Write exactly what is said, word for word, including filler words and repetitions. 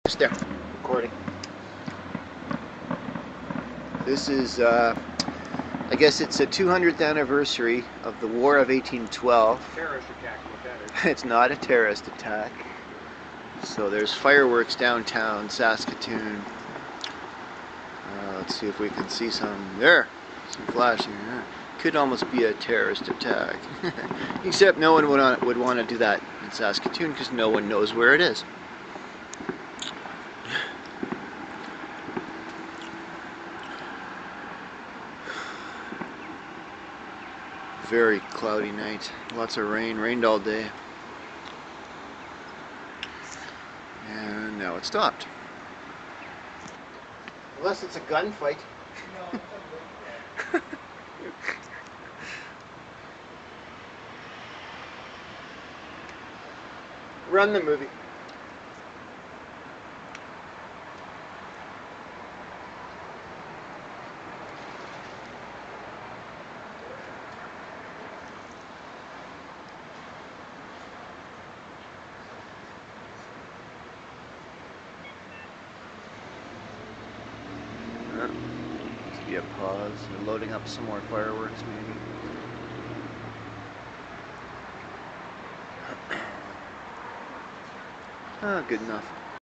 Just there, recording. This is, uh, I guess it's a two hundredth anniversary of the War of eighteen twelve. Terrorist attack, what that is. It's not a terrorist attack. So there's fireworks downtown Saskatoon. Uh, let's see if we can see some. There! Some flashing. Yeah. Could almost be a terrorist attack. Except no one would, would want to do that in Saskatoon because no one knows where it is. Very cloudy night. Lots of rain. Rained all day. And now it stopped. Unless it's a gunfight. No. Run the movie. Be a pause. They're loading up some more fireworks, maybe. Ah, good enough.